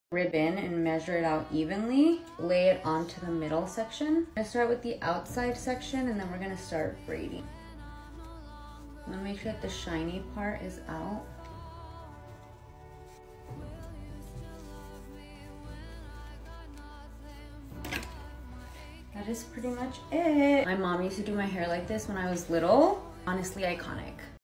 ribbon and measure it out evenly, lay it onto the middle section. I'm gonna start with the outside section and then we're gonna start braiding. I'm gonna make sure that the shiny part is out. That is pretty much it. My mom used to do my hair like this when I was little. Honestly iconic.